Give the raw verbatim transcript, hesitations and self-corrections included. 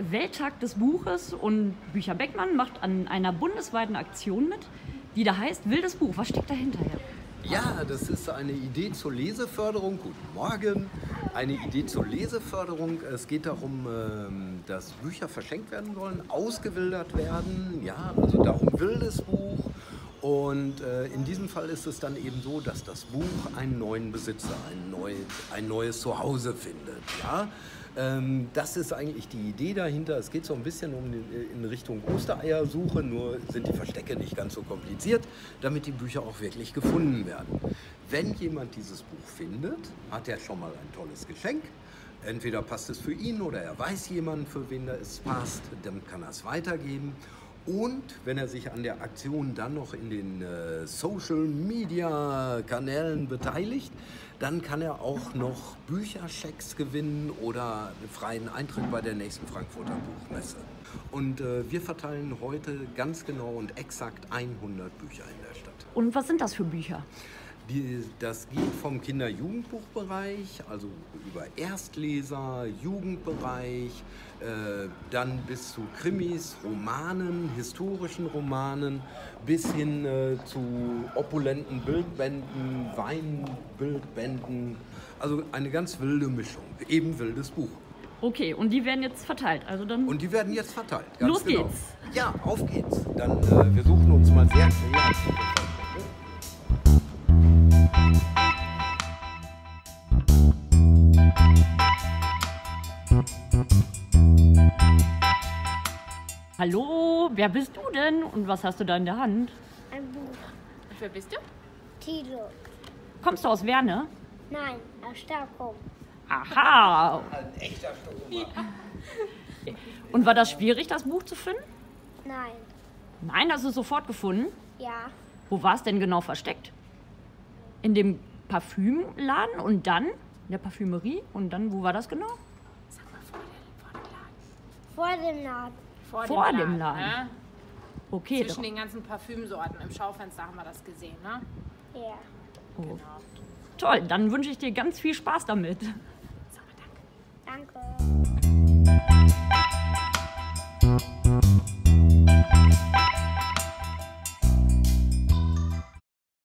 Welttag des Buches und Bücher Beckmann macht an einer bundesweiten Aktion mit, die da heißt Wildes Buch. Was steckt dahinter? Ja, das ist eine Idee zur Leseförderung. Guten Morgen. Eine Idee zur Leseförderung. Es geht darum, dass Bücher verschenkt werden sollen, ausgewildert werden. Ja, also darum wildes Buch. Und äh, in diesem Fall ist es dann eben so, dass das Buch einen neuen Besitzer, ein, neu, ein neues Zuhause findet. Ja? Ähm, das ist eigentlich die Idee dahinter. Es geht so ein bisschen um die, in Richtung Ostereiersuche, nur sind die Verstecke nicht ganz so kompliziert, damit die Bücher auch wirklich gefunden werden. Wenn jemand dieses Buch findet, hat er schon mal ein tolles Geschenk. Entweder passt es für ihn oder er weiß jemanden, für wen es passt, dann kann er es weitergeben. Und wenn er sich an der Aktion dann noch in den äh, Social-Media-Kanälen beteiligt, dann kann er auch noch Bücherchecks gewinnen oder einen freien Eintritt bei der nächsten Frankfurter Buchmesse. Und äh, wir verteilen heute ganz genau und exakt hundert Bücher in der Stadt. Und was sind das für Bücher? Die, das geht vom Kinder-Jugendbuchbereich, also über Erstleser, Jugendbereich, äh, dann bis zu Krimis, Romanen, historischen Romanen, bis hin äh, zu opulenten Bildbänden, Weinbildbänden. Also eine ganz wilde Mischung, eben wildes Buch. Okay, und die werden jetzt verteilt, also dann... Und die werden jetzt verteilt, ganz Los genau. geht's! Ja, auf geht's. Dann, äh, wir suchen uns mal sehr kreativ. Hallo, wer bist du denn und was hast du da in der Hand? Ein Buch. Und wer bist du? Tilo. Kommst du aus Werne? Nein, aus Stockholm. Aha! Ein echter Stockholmer. Ja. Und war das schwierig, das Buch zu finden? Nein. Nein, hast du es sofort gefunden? Ja. Wo war es denn genau versteckt? In dem Parfümladen und dann in der Parfümerie und dann, wo war das genau? Sag mal, vor dem, Vor dem Laden. vor dem Vor Laden. dem Laden. Ne? Okay, Zwischen doch. den ganzen Parfümsorten. Im Schaufenster haben wir das gesehen, ne? Ja. Oh. Genau. Toll, dann wünsche ich dir ganz viel Spaß damit. Sag mal danke. Danke.